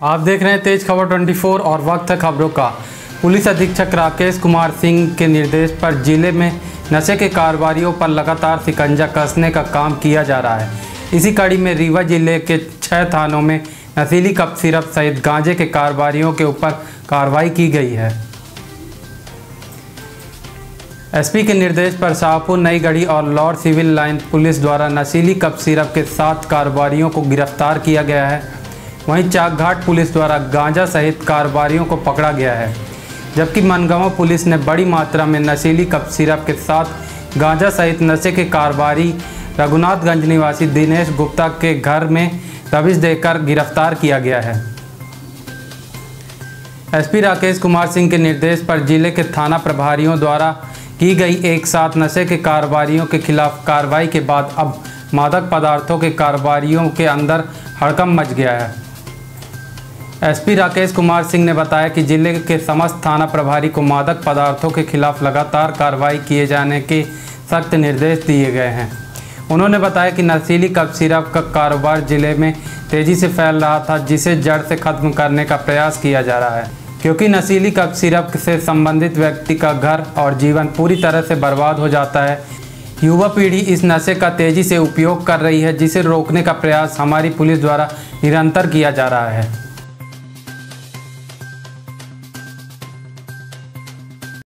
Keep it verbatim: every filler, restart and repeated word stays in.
आप देख रहे हैं तेज खबर चौबीस और वक्त है खबरों का। पुलिस अधीक्षक राकेश कुमार सिंह के निर्देश पर जिले में नशे के कारोबारियों पर लगातार शिकंजा कसने का काम किया जा रहा है। इसी कड़ी में रीवा जिले के छह थानों में नशीली कप सिरप सहित गांजे के कारोबारियों के ऊपर कार्रवाई की गई है। एसपी के निर्देश पर शाहपुर, नई गढ़ी और लॉर्ड सिविल लाइन पुलिस द्वारा नशीली कप सिरप के सात कारोबारियों को गिरफ्तार किया गया है। वहीं चाकघाट पुलिस द्वारा गांजा सहित कारोबारियों को पकड़ा गया है, जबकि मनगांव पुलिस ने बड़ी मात्रा में नशीली कप सिरप के साथ गांजा सहित नशे के कारोबारी रघुनाथगंज निवासी दिनेश गुप्ता के घर में दबिश देकर गिरफ्तार किया गया है। एसपी राकेश कुमार सिंह के निर्देश पर जिले के थाना प्रभारियों द्वारा की गई एक साथ नशे के कारोबारियों के खिलाफ कार्रवाई के बाद अब मादक पदार्थों के कारोबारियों के अंदर हड़कंप मच गया है। एसपी राकेश कुमार सिंह ने बताया कि जिले के समस्त थाना प्रभारी को मादक पदार्थों के खिलाफ लगातार कार्रवाई किए जाने के सख्त निर्देश दिए गए हैं। उन्होंने बताया कि नशीली कप सिरप का कारोबार जिले में तेजी से फैल रहा था, जिसे जड़ से खत्म करने का प्रयास किया जा रहा है, क्योंकि नशीली कप सिरप से संबंधित व्यक्ति का घर और जीवन पूरी तरह से बर्बाद हो जाता है। युवा पीढ़ी इस नशे का तेजी से उपयोग कर रही है, जिसे रोकने का प्रयास हमारी पुलिस द्वारा निरंतर किया जा रहा है।